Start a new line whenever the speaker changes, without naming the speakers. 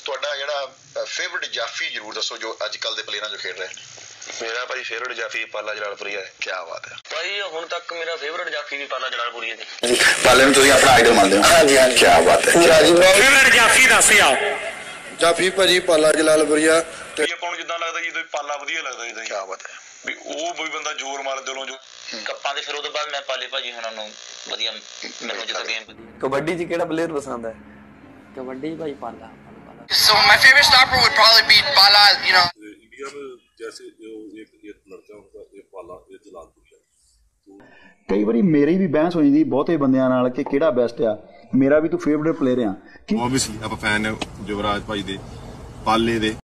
ਤੁਹਾਡਾ ਜਿਹੜਾ ਫੇਵਰਟ ਜਾਫੀ ਜ਼ਰੂਰ ਦੱਸੋ ਜੋ ਅੱਜ ਕੱਲ ਦੇ ਪਲੇਅਰਾਂ ਜੋ ਖੇਡ ਰਹੇ ਨੇ।
मेरा भाई फेवरेट जाफी पाला जलालपुरी है।
क्या बात है
भाई हुण तक मेरा फेवरेट जाफी भी पाला जलालपुरी है
जी। पाले में तुसीं अपना आइडल मानदे हो? हां जी हां। क्या बात है।
फेवरेट जाफी दस यार
जाफी भाजी पाला जलालपुरिया
ਤੇ ਆਪਾਂ ਨੂੰ ਜਿੱਦਾਂ ਲੱਗਦਾ ਜਦੋਂ ਪਾਲਾ ਵਧੀਆ ਲੱਗਦਾ ਇਹਦਾ।
क्या बात है
ਵੀ ਉਹ ਵੀ ਬੰਦਾ ਜ਼ੋਰ ਮਾਰ ਦਿਲੋਂ ਜੋ
ਕੱਪਾਂ ਦੇ ਫਿਰ ਉਹਦੇ ਬਾਅਦ ਮੈਂ ਪਾਲੇ ਭਾਜੀ ਹੁਣਾਂ ਨੂੰ ਵਧੀਆ ਮੈਨੂੰ ਜਿੱਦਾਂ ਗੇਮ
ਕਬੱਡੀ 'ਚ ਕਿਹੜਾ ਪਲੇਅਰ ਪਸੰਦ ਹੈ?
कबड्डी भाई पाला।
So my favorite stopper would probably be Pala, you know.
India में जैसे एक लड़का होगा ये पाला ये जलालपुरी।
कई बारी मेरी भी बहस हो जाती बहुते बंदियां नाल कि किहड़ा बेस्ट आ। मेरा भी तू फेवरेट प्लेयर आ।
ऑब्वियसली आप फैन है युवराज भाई दे पाले दे।